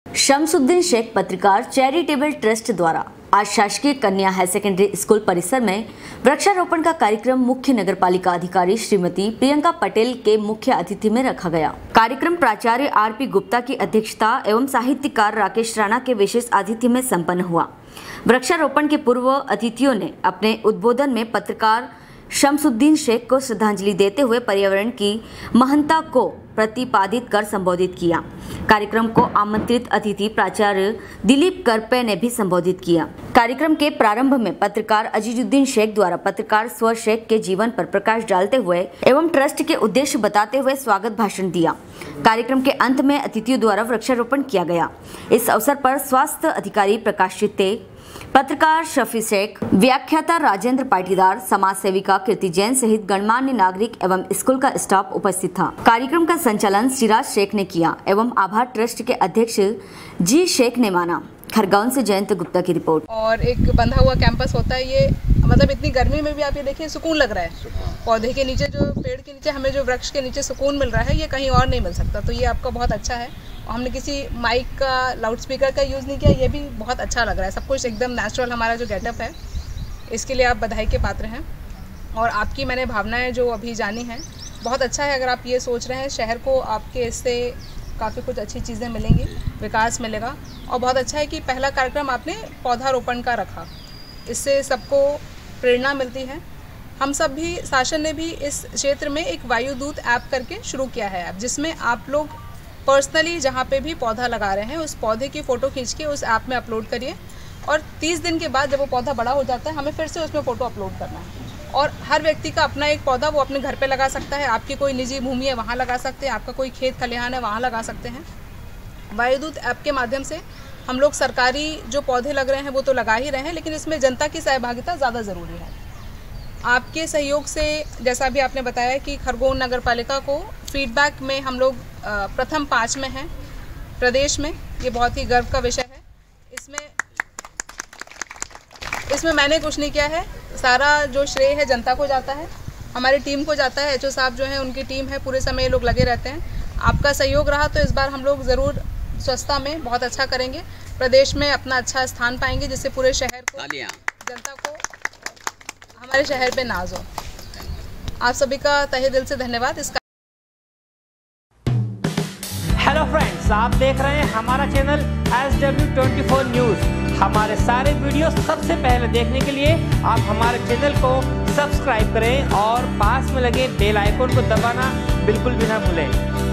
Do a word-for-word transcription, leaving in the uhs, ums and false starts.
शमसुद्दीन शेख पत्रकार charitable trust द्वारा आज शासकीय कन्या हायर सेकेंडरी स्कूल परिसर में वृक्षारोपण का कार्यक्रम मुख्य नगर पालिका अधिकारी श्रीमती प्रियंका पटेल के मुख्य अतिथि में रखा गया। कार्यक्रम प्राचार्य आर पी गुप्ता की अध्यक्षता एवं साहित्यकार राकेश राणा के विशेष आतिथ्य में संपन्न हुआ। वृक्षारोपण के पूर्व अतिथियों ने अपने उद्बोधन में पत्रकार शमसुद्दीन शेख को श्रद्धांजलि देते हुए पर्यावरण की महत्ता को प्रतिपादित कर संबोधित किया। कार्यक्रम को आमंत्रित अतिथि प्राचार्य दिलीप करपे ने भी संबोधित किया। कार्यक्रम के प्रारंभ में पत्रकार अजीजुद्दीन शेख द्वारा पत्रकार स्वर शेख के जीवन पर प्रकाश डालते हुए एवं ट्रस्ट के उद्देश्य बताते हुए स्वागत भाषण दिया। कार्यक्रम के अंत में अतिथियों द्वारा वृक्षारोपण किया गया। इस अवसर पर स्वास्थ्य अधिकारी प्रकाश चित्ते, पत्रकार शफी शेख, व्याख्याता राजेंद्र पाटीदार, समाज सेविका कीर्ति जैन सहित गणमान्य नागरिक एवं स्कूल का स्टाफ उपस्थित था। कार्यक्रम का संचालन सिराज शेख ने किया एवं आभार ट्रस्ट के अध्यक्ष जी शेख ने माना। खरगोन से जयंत गुप्ता की रिपोर्ट। और एक बंधा हुआ कैंपस होता है ये, मतलब इतनी गर्मी में भी आप ये देखिए सुकून लग रहा है। पौधे के नीचे, जो पेड़ के नीचे हमें जो वृक्ष के नीचे सुकून मिल रहा है, ये कहीं और नहीं मिल सकता। तो ये आपका बहुत अच्छा है। और हमने किसी माइक का, लाउड स्पीकर का यूज़ नहीं किया, ये भी बहुत अच्छा लग रहा है। सब कुछ एकदम नेचुरल हमारा जो गेटअप है, इसके लिए आप बधाई के पात्र हैं। और आपकी मैंने भावनाएँ जो अभी जानी हैं, बहुत अच्छा है। अगर आप ये सोच रहे हैं शहर को आपके इससे काफ़ी कुछ अच्छी चीज़ें मिलेंगी, विकास मिलेगा। और बहुत अच्छा है कि पहला कार्यक्रम आपने पौधारोपण का रखा, इससे सबको प्रेरणा मिलती है। हम सब भी, शासन ने भी इस क्षेत्र में एक वायुदूत ऐप करके शुरू किया है ऐप, जिसमें आप लोग पर्सनली जहाँ पे भी पौधा लगा रहे हैं उस पौधे की फ़ोटो खींच के उस ऐप में अपलोड करिए। और तीस दिन के बाद जब वो पौधा बड़ा हो जाता है, हमें फिर से उसमें फ़ोटो अपलोड करना है। और हर व्यक्ति का अपना एक पौधा वो अपने घर पे लगा सकता है। आपकी कोई निजी भूमि है, वहाँ लगा सकते हैं। आपका कोई खेत खलिहान है, वहाँ लगा सकते हैं। वायुदूत ऐप के माध्यम से हम लोग सरकारी जो पौधे लग रहे हैं वो तो लगा ही रहे हैं, लेकिन इसमें जनता की सहभागिता ज़्यादा ज़रूरी है। आपके सहयोग से, जैसा भी आपने बताया कि खरगोन नगर पालिका को फीडबैक में हम लोग प्रथम पाँच में हैं प्रदेश में, ये बहुत ही गर्व का विषय है। इसमें इसमें मैंने कुछ नहीं किया है, सारा जो श्रेय है जनता को जाता है, हमारी टीम को जाता है। एचओ साहब जो हैं उनकी टीम है, पूरे समय ये लोग लगे रहते हैं। आपका सहयोग रहा तो इस बार हम लोग ज़रूर स्वच्छता में बहुत अच्छा करेंगे, प्रदेश में अपना अच्छा स्थान पाएंगे, जिससे पूरे शहर को, जनता को हमारे शहर पे नाज हो। आप सभी का तहे दिल से धन्यवाद। इसका हेलो फ्रेंड्स, आप देख रहे हैं हमारा channel S W twenty four news. हमारे सारे वीडियो सबसे पहले देखने के लिए आप हमारे चैनल को सब्सक्राइब करें और पास में लगे बेल आइकन को दबाना बिल्कुल भी ना भूलें।